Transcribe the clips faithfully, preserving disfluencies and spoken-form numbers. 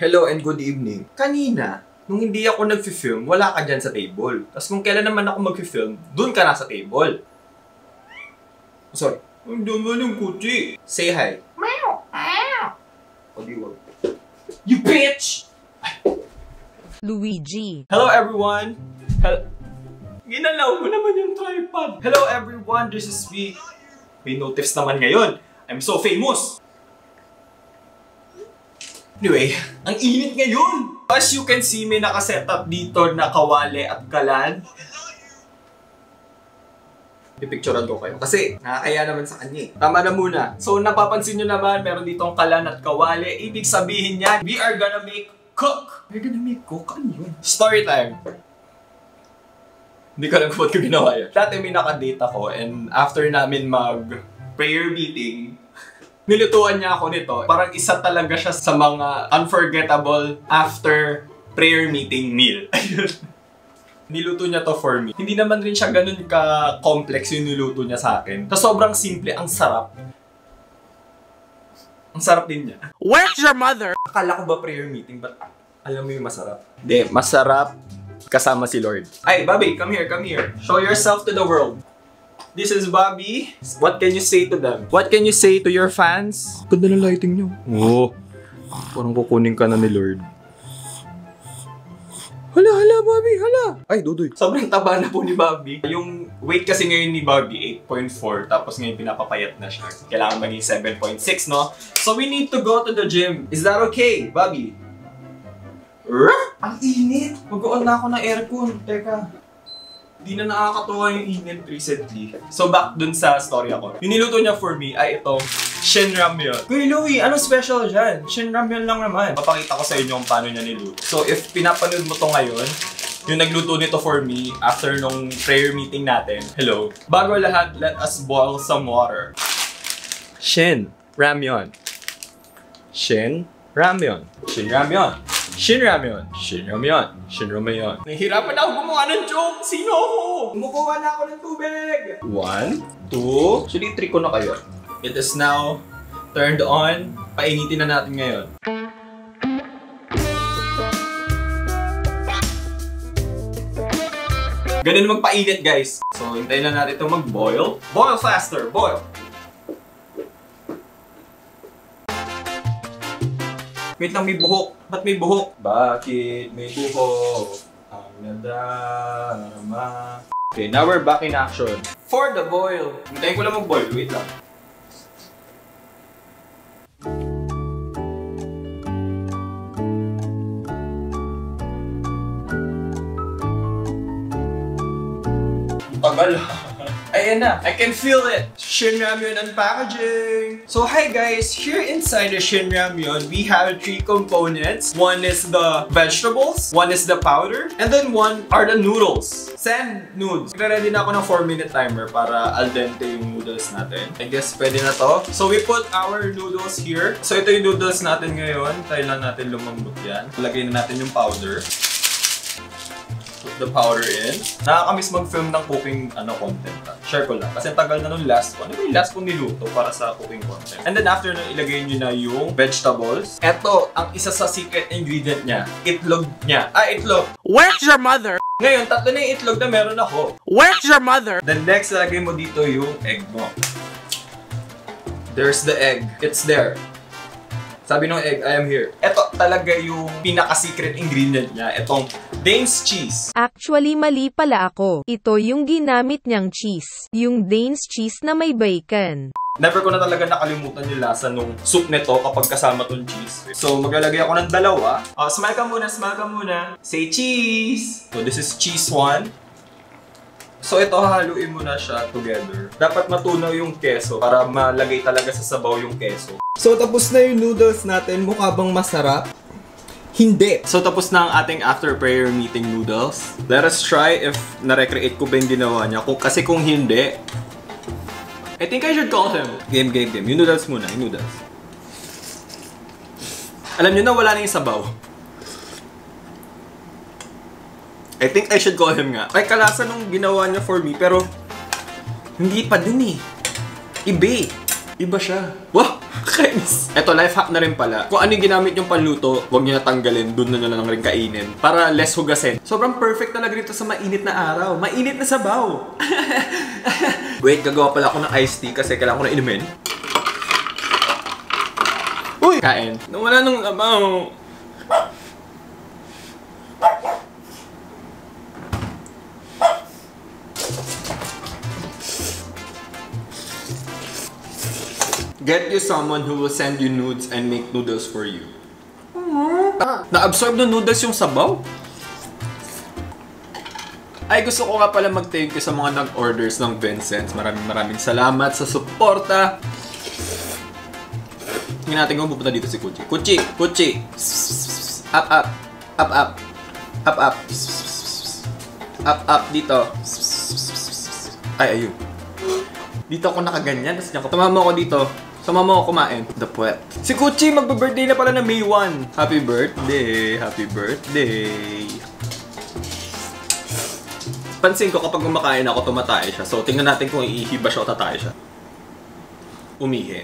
Hello and good evening. Kanina, nung hindi ako nag-film, wala ka dyan sa table. Tapos kung kailan naman ako mag-film, dun ka na sa table. Sorry. Ang dama ng kuti. Say hi. Meow. Meow. O di wag. You bitch! Luigi. Hello everyone. Hel Ginalaw mo naman yung tripod. Hello everyone, this is me. May notice naman ngayon. I'm so famous. Anyway, ang init ngayon! As you can see, may nakasetup dito na kawali at kalan. Pipicturean ko kayo. Kasi nakakaya naman sa kanya eh. Tama na muna. So napapansin nyo naman, meron ditong kalan at kawali. Ibig sabihin yan, we are gonna make cook. We're gonna make cook? Ano yun? Story time. Hindi ko alam kung ba't ko ginawa yan. Dati may nakadate ako and after namin mag-prayer meeting, nilutuan niya ako nito. Parang isa talaga siya sa mga unforgettable after prayer meeting meal. Niluto niya to for me. Hindi naman rin siya ganun ka-complex yung niluto niya sa akin. So, sobrang simple, ang sarap. Ang sarap din niya. Where's your mother? Akala ko ba prayer meeting, but alam mo yung masarap? Hindi, masarap kasama si Lord. Ay, Bobby, come here, come here. Show yourself to the world. This is Bobby. What can you say to them? What can you say to your fans? Ganda ng lighting nyo. Oh, parang kukunin ka na ni Lord. Hala, hala, Bobby, hala. Ay, Dudoy. Sobrang taba na po ni Bobby. Yung weight kasi ngayon ni Bobby, eight point four. Tapos ngayon pinapapayat na siya. Kailangan maging seven point six, no? So we need to go to the gym. Is that okay, Bobby? Ruh? Ang init. Mag-on na ako ng aircon. Teka. Di na nakakatuwa yung init recently. So back dun sa story ako. Yung niluto niya for me ay itong Shin Ramyeon. Kuya Louie, ano special dyan? Shin Ramyeon lang naman. Papakita ko sa inyo kung paano niya niluto. So if pinapanood mo to ngayon, yung nagluto nito for me after nung prayer meeting natin. Hello. Bago lahat, let us boil some water. Shin Ramyeon. Shin Ramyeon. Shin Ramyeon. Shin Ramyeon. Shin Ramyeon. Shin Ramyeon. Nahihirapan ako gumawa ng joke. Sino ako? Kumukuha na ako ng tubig. One, two. Actually, three ko na kayo. It is now turned on. Painitin na natin ngayon. Ganun magpainit, guys. So, hintayin na natin ito mag-boil. Boil faster. Boil. Wait lang, may buhok. Ba't may buhok? Bakit may buhok? Ang nadarama. Okay, now we're back in action. For the boil. Hintayin ko lang mag-boil. Wait lang. Tagal. Ayan na, I can feel it! Shin Ramyeon and packaging! So hi guys, here inside the Shin Ramyeon, we have three components. One is the vegetables, one is the powder, and then one are the noodles. Sand noodles. Nagre-ready na ako ng four minute timer para al dente yung noodles natin. I guess pwede na to. So we put our noodles here. So ito yung noodles natin ngayon. Tayo lang natin lumambot yan. Lagay na natin yung powder. Put the powder in. Nakakamiss mag-film ng cooking ano content. Ha? Share ko lang. Kasi tagal na nung last ko. Ano ba yung last kong niluto para sa cooking content? And then after nun, ilagay nyo na yung vegetables. Eto, ang isa sa secret ingredient niya. Itlog niya. Ah, itlog. Where's your mother? Ngayon, tatlo na yung itlog na meron ako. Where's your mother? Then next, ilagay mo dito yung egg mo. There's the egg. It's there. Sabi ng egg, I am here. Ito talaga yung pinaka-secret ingredient niya. Itong Danes cheese. Actually, mali pala ako. Ito yung ginamit niyang cheese. Yung Danes cheese na may bacon. Never ko na talaga nakalimutan yung lasa nung soup nito kapag kasama tong cheese. So, maglalagay ako ng dalawa. Uh, smile ka muna, smile ka muna. Say cheese! So, this is cheese one. So ito, haluin mo na siya together. Dapat matunaw yung keso para malagay talaga sa sabaw yung keso. So tapos na yung noodles natin. Mukha bang masarap? Hindi! So tapos na ang ating after prayer meeting noodles. Let us try if na-recreate ko ba yung ginawa niya. Kung, kasi kung hindi, I think I should call him. Game, game, game. Yung noodles muna, yung noodles. Alam nyo na wala na yung sabaw. I think I should call him nga. Ay, kalasa nung ginawa niya for me, pero hindi pa din eh. Iba eh. Iba siya. Wow! Kainis. Eto, life hack na rin pala. Kung ano yung ginamit yung panluto, huwag nyo natanggalin, dun na nyo lang rin kainin. Para less hugasin. Sobrang perfect talaga rito sa mainit na araw. Mainit na sabaw. Wait, gagawa pala ako ng iced tea kasi kailangan ko na inumin. Uy! Kain. Nawala nung abaw. Get you someone who will send you nudes and make noodles for you. Ah, na-absorb ng noodles yung sabaw? Ay, gusto ko nga pala mag-thank you sa mga nag-orders ng Vincent's. Maraming maraming salamat sa suporta. Hindi natin kung pupunta dito si Kuchi. Kuchi! Kuchi! Up, up! Up, up! Up, up! Up, up! Dito! Ay, ayun. Dito ako nakaganyan. Tapos niya ako. Tumama ako dito. Sumama ako kumain. The puwet. Si Kuchi, magbe-birthday na pala na May first. Happy birthday! Happy birthday! Pansin ko kapag kumakain ako, tumatay siya. So, tingnan natin kung iihiba siya o tatay siya. Umihi.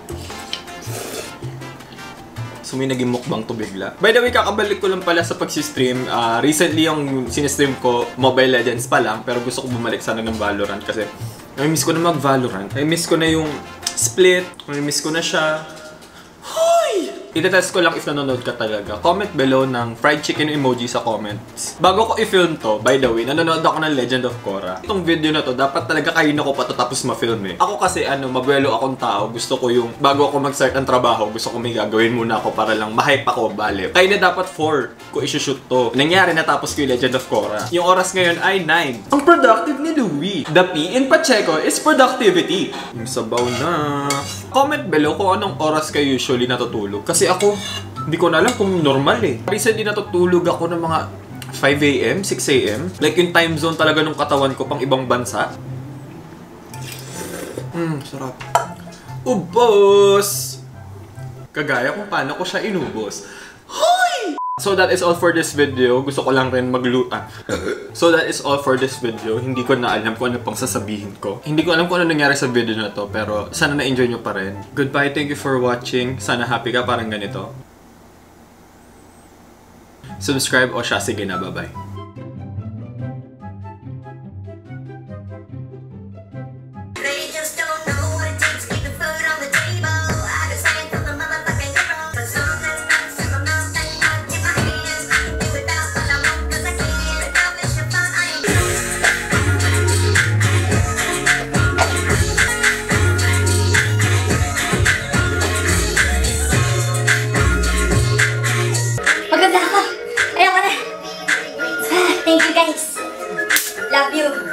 So, may naging mukbang to bigla. By the way, kakabalik ko lang pala sa pag-stream. Uh, recently, yung sinistream ko, Mobile Legends pa lang. Pero gusto ko bumalik sana ng Valorant kasi nami-miss ko na mag-Valorant. Nami-miss ko na yung Split. Nami-miss ko na siya. Hoy! Itetest ko lang if nanonood ka talaga. Comment below ng fried chicken emoji sa comments. Bago ko i-film to, by the way, nanonood ako ng Legend of Korra. Itong video na to, dapat talaga kayo na ko pa to tapos ma-film eh. Ako kasi, ano, mabuelo akong tao. Gusto ko yung, bago ako mag-start ng trabaho, gusto ko may gagawin muna ako para lang ma-hype ako, bale. Kayo na dapat four ko i-shoot to. Nangyari na tapos ko yung Legend of Korra. Yung oras ngayon ay nine. Ang productive ni Louie. The P in Pacheco is productivity. Yung sabaw na. Comment below kung anong oras kayo usually natutulog. Kasi ako, hindi ko na alam kung normal eh. Recently natutulog ako ng mga five A M, six A M. Like yung time zone talaga ng katawan ko pang ibang bansa. Hmm, sarap. Ubos! Kagaya kung paano ko siya inubos. Hoy! So that is all for this video. Gusto ko lang rin magluta. So that is all for this video. Hindi ko na alam kung ano pang sasabihin ko. Hindi ko alam kung ano nangyari sa video na to. Pero sana na-enjoy nyo pa rin. Goodbye, thank you for watching. Sana happy ka parang ganito. Subscribe o siya. Sige na, bye-bye. Thank you guys. Love you.